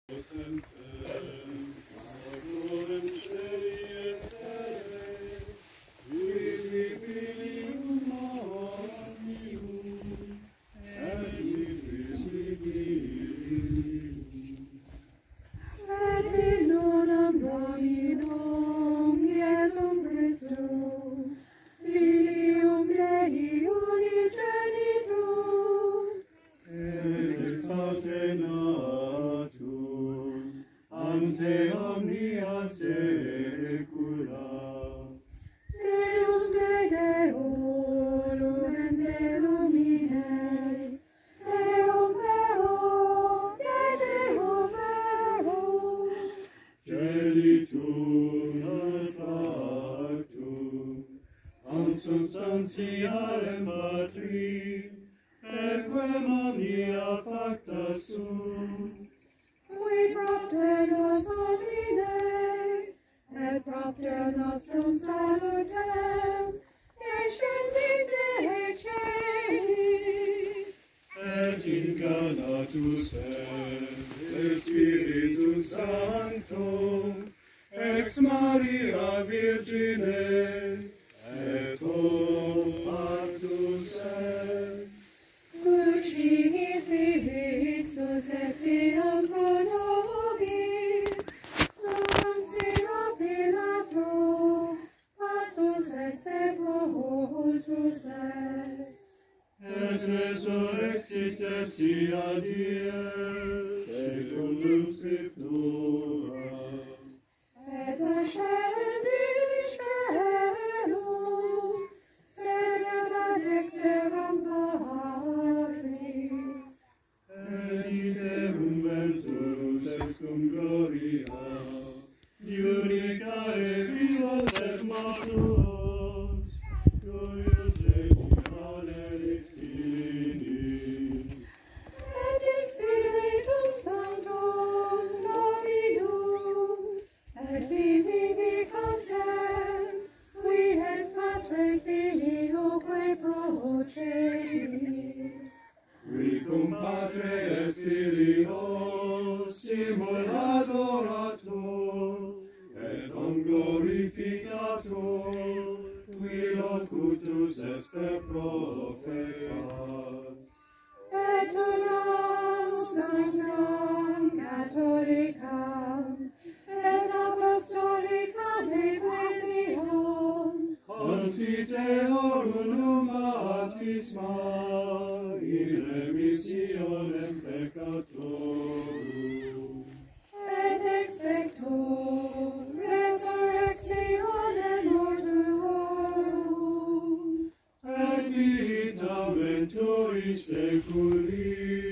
ante omnia saecula. Deum de Deo, lumen de lumine, Deum vero, de Deo vero, Gelitum non factum, consubstantialem Patri, equem omnia facta sunt. qui propter nos homines, et propter nostrum salutem, descendite celis, Et incarnatus est Spiritus Sancto, ex Maria Virgine, et hoc factus est. Crucii fixus essiam pro nobis, summum Pilato, passus esse prohultus est. Et resurrexit tertia die, secundum Scripturas. Et ascendit caelum, sedet ad dexteram Patris. Et iterum venturus ex cum gloria, unica et vivos et mortuos, cuius et finis. Et in Spiritum Sanctum Dominum, et vivificantem, qui es Patre Filioque procedit. Qui cum Patre et Filio simul adorator, et om glorificator, qui locutus est per profetas. Et unam sanctam catholicam, et apostolicam ecclesiam, Confiteor unum baptisma, in remissionem peccatorum. et expector resurrectionem mortuorum, Et vitam venturi seculi.